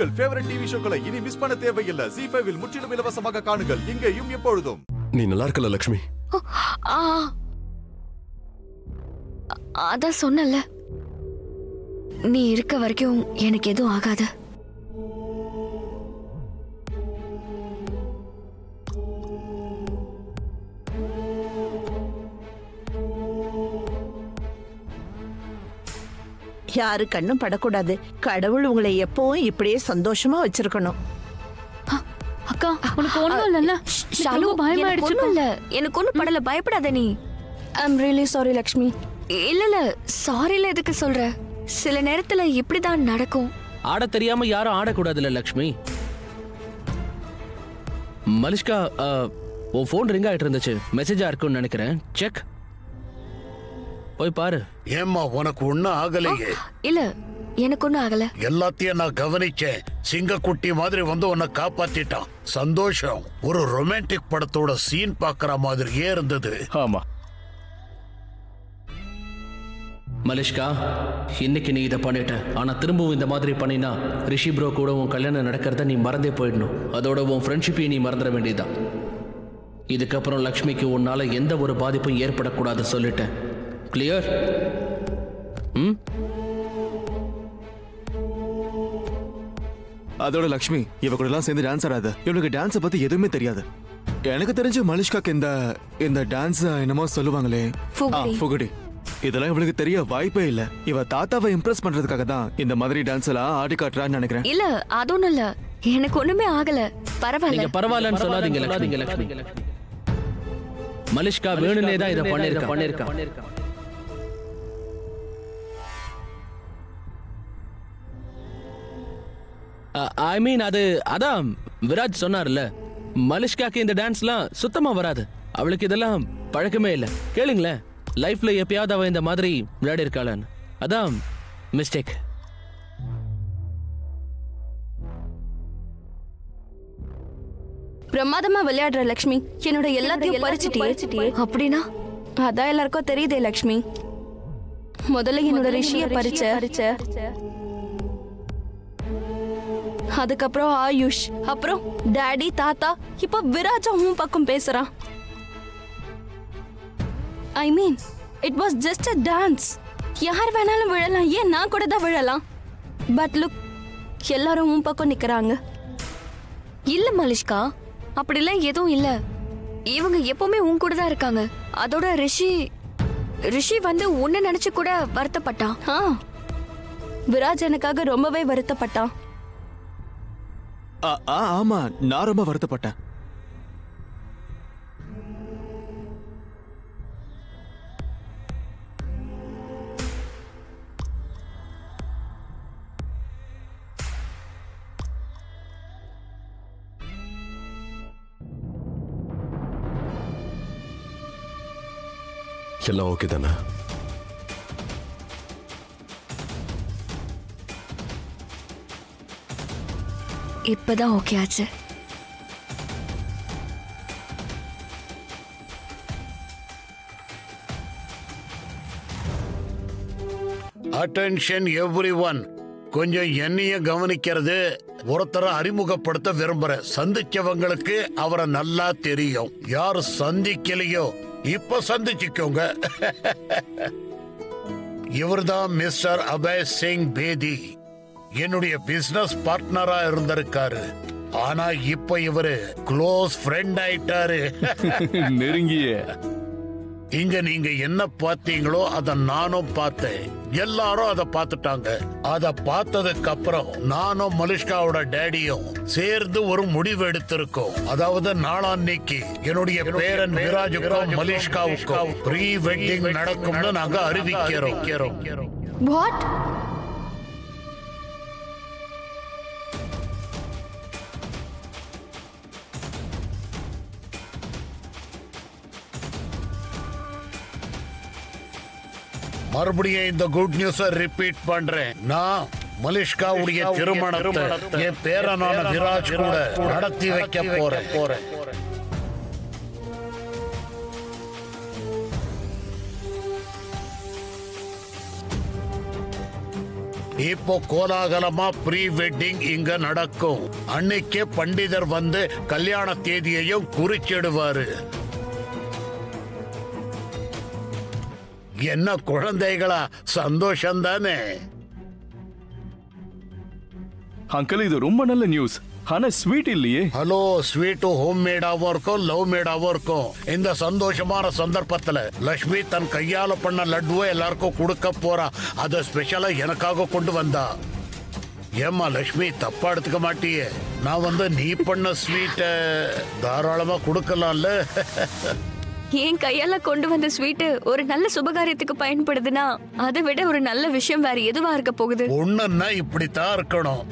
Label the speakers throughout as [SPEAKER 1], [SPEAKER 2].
[SPEAKER 1] உங்கள் favourite TV ஷோக்களை இனி miss பண்ண தேவையில்லை. ஜீ5 இல் முற்றிலும் இலவசமாக காணுங்கள், இங்கேயும் எப்பொழுதும்.
[SPEAKER 2] நீ நல்லா இருக்கல லக்ஷ்மி?
[SPEAKER 3] அதான் சொன்னல, நீ இருக்க வரைக்கும் எனக்கு எதுவும் ஆகாது.
[SPEAKER 4] யாரு கண்ணும் படக்கூடாது. கடவுள் உங்களை எப்பவும் இப்படியே சந்தோஷமா வச்சிருக்கணும்.
[SPEAKER 5] அக்கா உனக்கு ஒண்ணும் இல்ல?
[SPEAKER 3] ஷாலு, எனக்கு ஒண்ணும் இல்ல, எனக்கு ஒண்ணும் படல, பயப்படாத நீ.
[SPEAKER 5] I'm really sorry Lakshmi.
[SPEAKER 3] இல்ல சாரில எதுக்கு சொல்ற? சில நேரத்துல இப்படிதான் நடக்கும்.
[SPEAKER 6] ஆட தெரியாம யாரும் ஆடக்கூடாதுல்ல லக்ஷ்மி. மலிஷ்கா, உன் போன் ரிங் ஆயிட்டு இருந்துச்சு, மெசேஜா இருக்குன்னு நினைக்கிறேன். செக் போய் பாரு.
[SPEAKER 7] ஏம்மா உனக்கு ஒண்ணும் ஆகலையே?
[SPEAKER 3] இல்ல எனக்கு ஒண்ணும் ஆகல.
[SPEAKER 7] எல்லாத்தையும் நான் கவனிச்சேன். சிங்கக்குட்டி மாதிரி வந்து உன்னை காப்பாத்திட்டான். சந்தோஷம். ஒரு ரொமான்டிக் படத்தோட சீன் பாக்குற மாதிரியே இருந்தது.
[SPEAKER 6] ஆமா மலிஷ்கா, இன்னைக்கு நீ இதை பண்ணிட்ட. ஆனா திரும்பவும் இந்த மாதிரி பண்ணினா ரிஷி ப்ரோ கூட உன் கல்யாணம் நடக்கிறத நீ மறந்தே போயிடணும். அதோட உன் ஃப்ரெண்ட்ஷிப்பையும் நீ மறந்துட வேண்டியதுதான். இதுக்கப்புறம் லக்ஷ்மிக்கு உன்னால எந்த ஒரு பாதிப்பும் ஏற்படக்கூடாது சொல்லிட்டேன். கிளியர்?
[SPEAKER 8] அதோட லக்ஷ்மி இவ கூட எல்லாம் சேர்ந்து டான்ஸ் ஆடாத. இவளுக்கு டான்ஸை பத்தி எதுவுமே தெரியாது. எனக்கு தெரிஞ்சு மலிஷ்காக்கு இந்த டான்ஸ் என்னமோ சொல்லுவாங்களே, ஃபுகுடி, இதெல்லாம் இவளுக்கு தெரிய வாய்ப்பே இல்ல. இவ தாத்தாவை இம்ப்ரெஸ் பண்றதுக்காக தான் இந்த மாதிரி டான்ஸ் எல்லாம் ஆடி காட்டுறான்னு நினைக்கிறேன்.
[SPEAKER 3] இல்ல அது ஒண்ணும் இல்ல, எனக்கு ஒண்ணுமே ஆகல. பரவாயில்ல.
[SPEAKER 6] பரவாயில்லன்னு சொல்லாதீங்க லக்ஷ்மி. மலிஷ்கா வேணுனே தான் இதை பண்ணிருக்கா. ஐ மீன் அதான் விராஜ் சொன்னார்ல, மலிஷ்காக்கு இந்த டான்ஸ்லாம் சுத்தமா வராது. அவளுக்கு இதெல்லாம் பழக்கமே இல்லை. கேளுங்களேன், லைஃப்ல எப்பயாவது அவ இந்த மாதிரி விளையாடி இருக்காளான்னு. அதான் மிஸ்டேக்.
[SPEAKER 5] பிரமாதமா விளையாடுற லக்ஷ்மி. என்னோட எல்லாத்தையும் பறிச்சிட்டியே.
[SPEAKER 3] அப்படின்னா
[SPEAKER 5] அதான் எல்லாருக்கும் தெரியுதே லக்ஷ்மி. முதல்ல என்னோட ரிஷிய பறிச்ச, அதுக்கப்புறம் ஆயுஷ், அப்புறம் டாடி, தாத்தா, இப்ப விராஜா உன் பக்கம் பேசுறான். I mean it was just a dance. யார் வேணாலும் விழலாம், ஏன் நான் கூட தான் விழலாம். பட் லுக், எல்லாரும் உன் பக்கம் நிக்கிறாங்க.
[SPEAKER 3] இல்ல மலிஷ்கா, அப்படிலாம் எதுவும் இல்ல. இவங்க எப்பவுமே உன் கூட தான் இருக்காங்க. அதோட ரிஷி வந்து உன்னை நினைச்சு கூட வருத்தப்பட்டான்.
[SPEAKER 5] விராஜ் எனக்காக ரொம்பவே வருத்தப்பட்டான்.
[SPEAKER 8] ஆமா, நான் ரொம்ப வருத்தப்பட்டேன்.
[SPEAKER 2] எல்லாம் ஓகே தானே?
[SPEAKER 3] இப்பதான் ஓகே ஆச்சு.
[SPEAKER 7] அட்டென்ஷன் எவ்ரிஒன், கொஞ்சம் என்னைய கவனிக்கிறது. ஒருத்தரை அறிமுகப்படுத்த விரும்புறேன். சந்திச்சவங்களுக்கு அவரை நல்லா தெரியும். யாரு சந்திக்கலையோ இப்ப சந்திச்சுக்கோங்க. இவர்தான் மிஸ்டர் அபய் சிங் பேதி. என்னுடைய பிசினஸ் பார்ட்னரா இருந்திருக்காரு. ஆனா இப்ப இவரு க்ளோஸ் ஃப்ரெண்ட் ஆயிட்டாரு.
[SPEAKER 8] நெருங்கிய.
[SPEAKER 7] இங்க நீங்க என்ன பார்த்தீங்களோ அத நானும் பார்த்தேன். எல்லாரும் அத பார்த்துட்டாங்க. அத பார்த்ததுக்கு அப்புறம் நானும் மலிஷ்காவோட டேடியும் சேர்ந்து ஒரு முடிவு எடுத்திருக்கோம். அதாவது நாளான்னைக்கு என்னுடைய பேரன் விராஜுக்கும் மலிஷ்காவுக்கும் ப்ரீ வெட்டிங் நடக்கும்னு நாங்க அறிவிக்கிறோம்.
[SPEAKER 5] வாட்?
[SPEAKER 7] மறுபடியும் இந்த குட் நியூஸை ரிப்பீட் பண்றேன். நான் மலிஷ்காவுடைய திருமணத்தை என் பேரனான விராஜ் கூட நடத்தி வைக்க போறேன். இப்போ கோலாகலமா ப்ரீ வெட்டிங் இங்க நடக்கும். அன்னைக்கே பண்டிதர் வந்து கல்யாண தேதியையும் குறிச்சிடுவாரு. என்ன குழந்தைகளா, சந்தோஷம் தானே?
[SPEAKER 2] அங்கிள் இது ரொம்ப நல்ல நியூஸ். ஆனா ஸ்வீட் இல்லையே.
[SPEAKER 7] ஹலோ, ஸ்வீட் ஹோம் மேடாவும் இருக்கும், லவ் மேடாவும் இருக்கும். இந்த சந்தோஷமான சந்தர்ப்பத்துல லட்சுமி தன் கையால பண்ண லட்டுவை எல்லாருக்கும் கொடுக்க போறா. அத ஸ்பெஷலா எனக்காக கொண்டு வந்தா. ஏமா லட்சுமி, தப்பா எடுத்துக்க மாட்டியே? நான் வந்து நீ பண்ண ஸ்வீட்ட தாராளமா கொடுக்கலாம்ல.
[SPEAKER 3] என் கையால கொண்டு வந்த ஸ்வீட் ஒரு நல்ல சுபகாரியத்துக்கு பயன்படுதுன்னா அதை விட ஒரு நல்ல விஷயம் வேற எதுவா இருக்க போகுது?
[SPEAKER 7] ஒண்ணுன்னா இப்படித்தான் இருக்கணும்.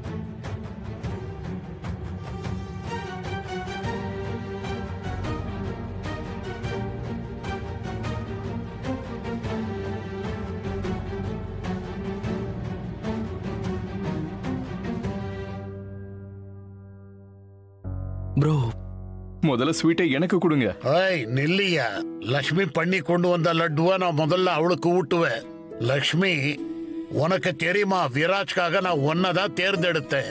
[SPEAKER 6] ப்ரோ,
[SPEAKER 2] முதல்ல ஸ்வீட்டை எனக்கு கொடுங்க.
[SPEAKER 7] ஏய் நில்லியா, லட்சுமி பண்ணி கொண்டு வந்த லட்டுவா நான் முதல்ல அவளுக்கு ஊட்டுவேன். லட்சுமி, உனக்கு தெரியுமா, விராஜ்காக நான் ஒன்னதான் தேர்ந்தெடுத்தேன்.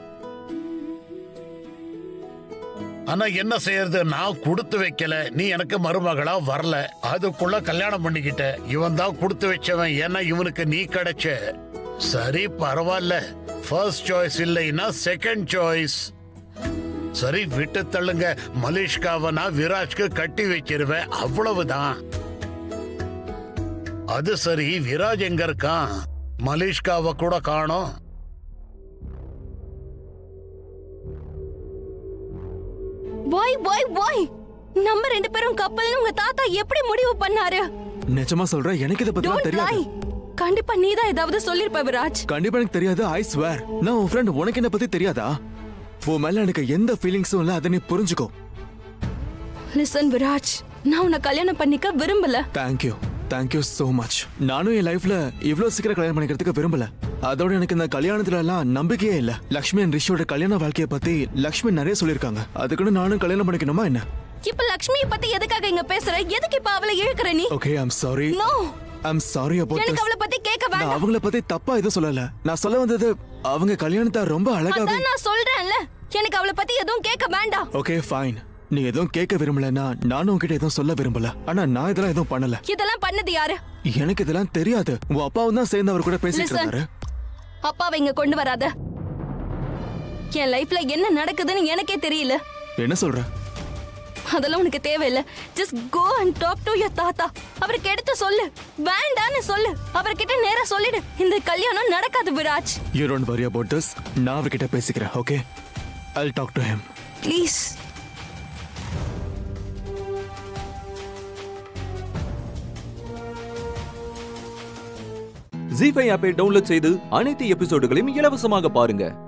[SPEAKER 7] ஆனா என்ன செய்யறது, நான் கொடுத்து வைக்கல. நீ எனக்கு மருமகளா வரல, அதுக்குள்ள கல்யாணம் பண்ணிக்கிட்ட. இவன் தான் கொடுத்து வச்சவன், ஏன்னா இவனுக்கு நீ கிடைச்ச. சரி பரவாயில்ல, ஃபர்ஸ்ட் சாய்ஸ் இல்லைன்னா செகண்ட் சாய்ஸ். சரி விட்டு தள்ளுங்க. மலிஷ்காவை நான் விராஜ்க்கு கட்டி வச்சிருவேன், அவ்வளவுதான். அது சரி, விராஜ் எங்க இருக்கான்? மலிஷ்காவை கூட காணோம்.
[SPEAKER 5] நம்ம ரெண்டு பேரும் கப்பல்னு உங்க தாத்தா எப்படி முடிவு பண்ணாரு?
[SPEAKER 8] நிஜமா சொல்றேன், எனக்கு இத பத்தி தெரியாது.
[SPEAKER 5] கண்டிப்பா நீதான் ஏதாவது சொல்லிருப்ப விராஜ்.
[SPEAKER 8] கண்டிப்பா எனக்கு தெரியாது. I swear. நான் உன் ஃப்ரெண்ட், உனக்கு என்ன பத்தி தெரியாதா? உன் மேல எனக்கு எந்த ஃபீலிங்ஸும் இல்ல, அதை நீ புரிஞ்சுக்கோ.
[SPEAKER 5] லிசன் விராஜ், நான் உன்னை கல்யாணம் பண்ணிக்க விரும்பல.
[SPEAKER 8] Thank you so much. நானும் என் லைஃப்ல இவ்வளவு சீக்கிரம் கல்யாணம் பண்ணிக்கிறதுக்கு விரும்பல. அதோட எனக்கு இந்த கல்யாணத்துல எல்லாம் நம்பிக்கையே இல்ல. லக்ஷ்மி அண்ட் ரிஷியோட கல்யாண வாழ்க்கையை பத்தி லக்ஷ்மி நிறைய சொல்லிருக்காங்க. அதுக்குன்னு நானும் கல்யாணம் பண்ணிக்கணுமா என்ன?
[SPEAKER 5] இப்ப லக்ஷ்மியை பத்தி எதுக்காக இங்க பேசுற? எதுக்கு இப்ப அவளை இழுக்கிற நீ?
[SPEAKER 8] Okay, I'm sorry.
[SPEAKER 5] No,
[SPEAKER 8] I'm sorry about
[SPEAKER 5] எனக்கு அவளை பத்தி கேட்க வேண்டாம்.
[SPEAKER 8] நான் அவங்கள பத்தி தப்பா எதுவும் சொல்லல. நான் சொல்ல வந்தது, அவங்க கல்யாணத்தை ரொம்ப அழகாவே.
[SPEAKER 5] அதான் நான் சொல்றேன்ல, எனக்கு அவளை பத்தி எதுவும் கேட்க வேண்டாம்.
[SPEAKER 8] Okay fine. நீ எதுவும் கேட்க விரும்பலன்னா நானும் உன்கிட்ட எதுவும் சொல்ல விரும்பல. ஆனா நான் இதெல்லாம் எதுவும் பண்ணல.
[SPEAKER 5] இதெல்லாம் பண்ணது யாரு?
[SPEAKER 8] எனக்கு இதெல்லாம் தெரியாது. உன் அப்பாவும் தான் சேர்ந்து அவர் கூட பேசிட்டு இருந்தாரு.
[SPEAKER 5] அப்பாவை இங்க கொண்டு வராத. என் லைஃப்ல என்ன நடக்குதுன்னு எனக்கே தெரியல.
[SPEAKER 8] என்ன சொல்ற?
[SPEAKER 5] அதெல்லாம் உனக்கு தேவையில்லை. Just go and talk to your தாத்தா. அவருக்கு எடுத்து சொல்லு, வேண்டான்னு சொல்லு. அவர்கிட்ட நேரா சொல்லிடு, இந்த கல்யாணம் நடக்காது Viraj.
[SPEAKER 8] You don't worry about this. நான் அவர்கிட்ட பேசிக்கிறேன். ஓகே, I'll talk to him.
[SPEAKER 5] Please.
[SPEAKER 9] ZEE5 ஆப்பை டவுன்லோட் செய்து அனைத்து எபிசோடுகளையும் இலவசமாக பாருங்க.